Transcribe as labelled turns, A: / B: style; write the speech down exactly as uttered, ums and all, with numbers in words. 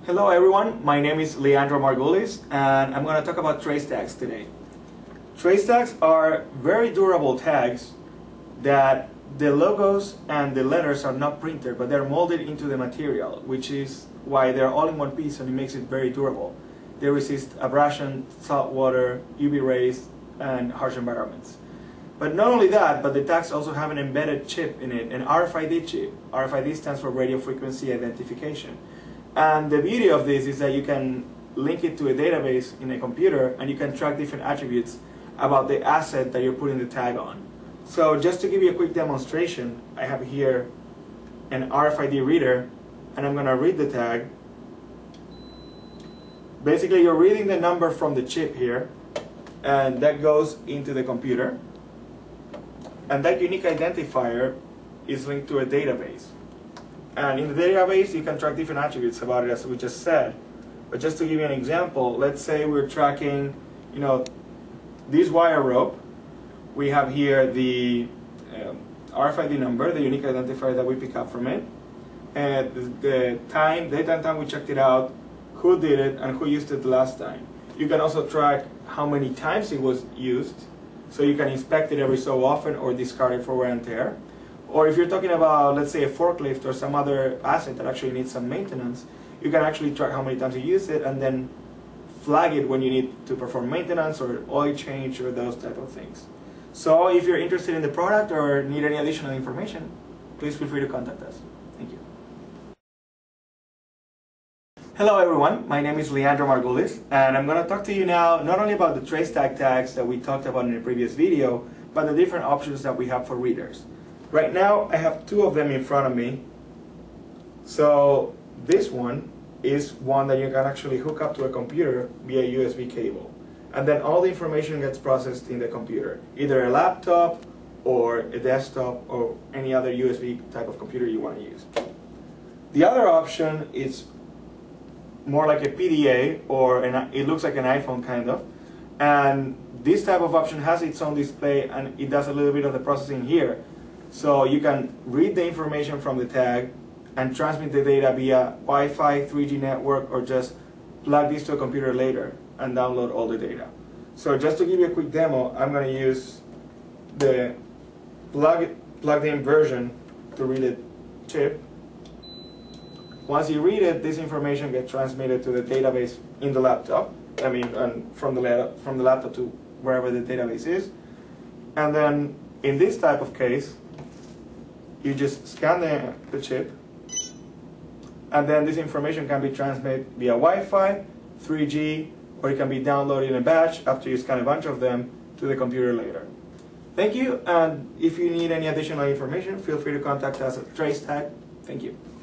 A: Hello everyone, my name is Leandro Margulis and I'm going to talk about trace tags today. Trace tags are very durable tags that the logos and the letters are not printed, but they're molded into the material, which is why they're all in one piece and it makes it very durable. They resist abrasion, salt water, U V rays, and harsh environments. But not only that, but the tags also have an embedded chip in it, an R F I D chip. R F I D stands for radio frequency identification. And the beauty of this is that you can link it to a database in a computer and you can track different attributes about the asset that you're putting the tag on. So just to give you a quick demonstration, I have here an R F I D reader and I'm going to read the tag. Basically, you're reading the number from the chip here and that goes into the computer. And that unique identifier is linked to a database. And in the database, you can track different attributes about it, as we just said. But just to give you an example, let's say we're tracking, you know, this wire rope. We have here the um, R F I D number, the unique identifier that we pick up from it, and the, the time, date and time we checked it out, who did it, and who used it the last time. You can also track how many times it was used, so you can inspect it every so often or discard it for wear and tear. Or if you're talking about, let's say, a forklift or some other asset that actually needs some maintenance, you can actually track how many times you use it and then flag it when you need to perform maintenance or oil change or those type of things. So if you're interested in the product or need any additional information, please feel free to contact us. Thank you. Hello everyone, my name is Leandro Margulis and I'm going to talk to you now not only about the TrazeTag tags that we talked about in the previous video, but the different options that we have for readers. Right now I have two of them in front of me. So this one is one that you can actually hook up to a computer via U S B cable. And then all the information gets processed in the computer, either a laptop or a desktop or any other U S B type of computer you want to use. The other option is more like a P D A, or an, it looks like an iPhone kind of. And this type of option has its own display and it does a little bit of the processing here. So you can read the information from the tag and transmit the data via Wi-Fi, three G network, or just plug this to a computer later and download all the data. So just to give you a quick demo, I'm going to use the plug, plugged-in version to read the chip. Once you read it, this information gets transmitted to the database in the laptop. I mean, and from the from the laptop to wherever the database is. And then in this type of case, you just scan the, the chip, and then this information can be transmitted via Wi-Fi, three G, or it can be downloaded in a batch after you scan a bunch of them to the computer later. Thank you, and if you need any additional information, feel free to contact us at TrazeTag. Thank you.